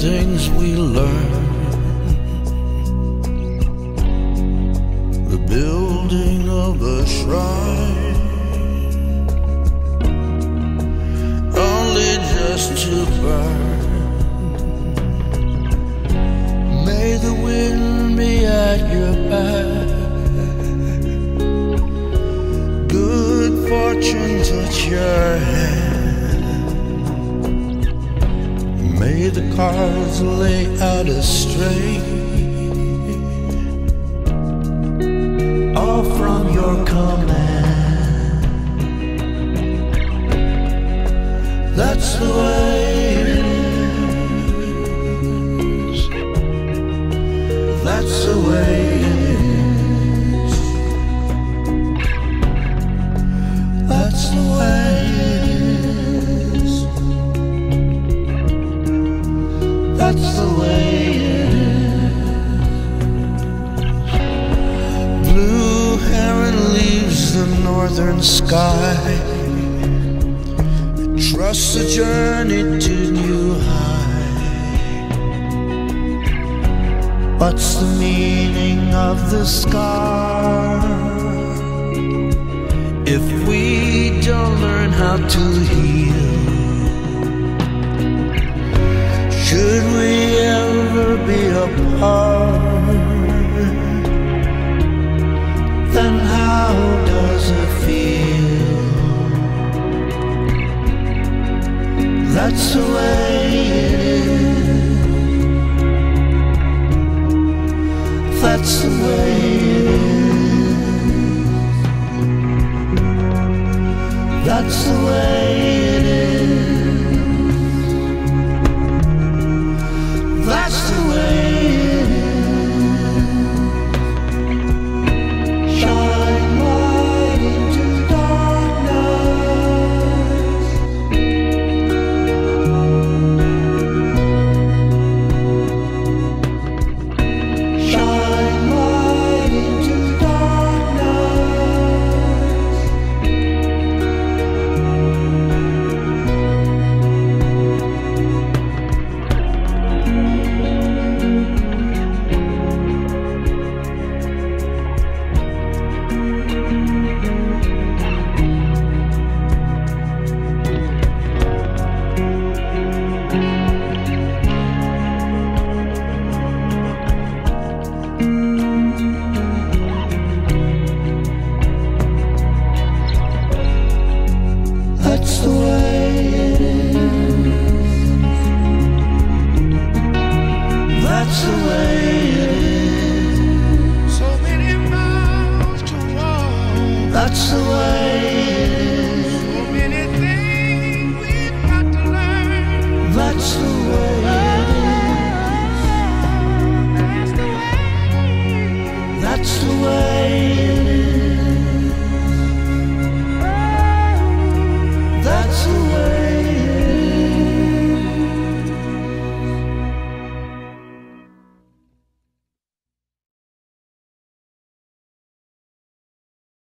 things we learn, the building of a shrine, only just to burn. May the wind be at your back, good fortune touch your hand. May the cards lay out astray, all from your command. That's the way it is. That's the way it is. That's the way it is. That's the way it is. Blue heron leaves the northern sky, trust the journey to new height. What's the meaning of the scar if we don't learn how to heal? Should we ever be apart, then how does it feel? That's the way it is. That's the way it is. That's the way it is. That's the way it is. Shine light into darkness. Shine light into darkness. That's the way it is. That's the way it is. So many miles to walk. That's the way it is. So many things we've got to learn. That's the